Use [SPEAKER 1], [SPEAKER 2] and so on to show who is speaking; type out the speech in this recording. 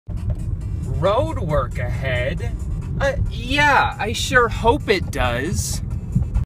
[SPEAKER 1] Road work ahead? Yeah, I sure hope it does.